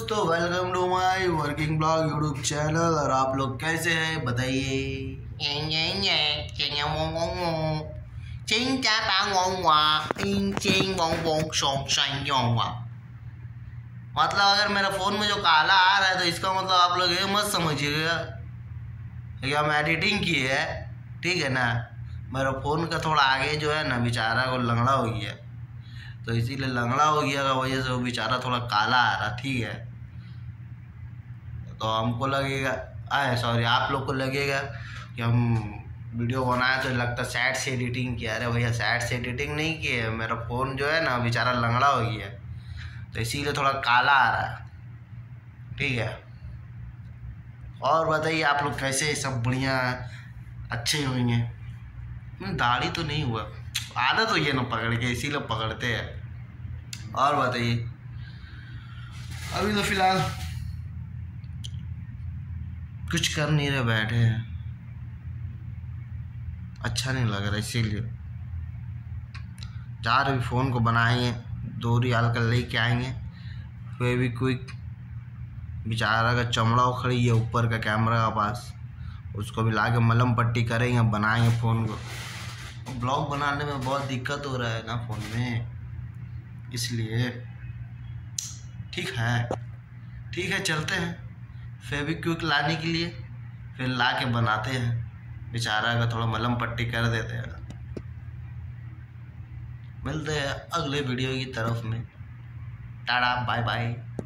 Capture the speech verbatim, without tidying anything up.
दोस्तों, welcome to my working blog YouTube channel. और आप लोग कैसे हैं बताइए। मतलब अगर मेरा फोन में जो काला आ रहा है तो इसका मतलब आप लोग ये मत समझिएगा कि हम एडिटिंग की है, ठीक है ना। मेरा फोन का थोड़ा आगे जो है ना बेचारा को लंगड़ा हो गया, तो इसीलिए लंगड़ा हो गया का वजह से वो बेचारा थोड़ा काला आ रहा, ठीक है। तो हमको लगेगा आए सॉरी आप लोग को लगेगा कि हम वीडियो बनाए तो लगता सैड से एडिटिंग किया। अरे भैया, सैड से एडिटिंग नहीं की है, मेरा फ़ोन जो है ना बेचारा लंगड़ा हो गया तो इसीलिए थोड़ा काला आ रहा है, ठीक है। और बताइए आप लोग कैसे, सब बढ़िया अच्छे होंगे। दाढ़ी तो नहीं हुआ, आदत हुई है ना पकड़ के, इसीलिए पकड़ते हैं। और बताइए, अभी तो फिलहाल कुछ कर नहीं रहे, बैठे हैं, अच्छा नहीं लग रहा, इसीलिए जा रहे फ़ोन को बनाएंगे, दो रियाल का लेके आएंगे। फेविक्विक बेचारा का चमड़ा उखड़ी है ऊपर का कैमरा का पास, उसको भी ला के मलम पट्टी करेंगे, बनाएंगे फ़ोन को। ब्लॉग बनाने में बहुत दिक्कत हो रहा है ना फ़ोन में, इसलिए ठीक है ठीक है चलते हैं फेविक्विक लाने के लिए, फिर ला के बनाते हैं, बेचारा का थोड़ा मलम पट्टी कर देते हैं। मिलते हैं अगले वीडियो की तरफ में। Tata bye bye.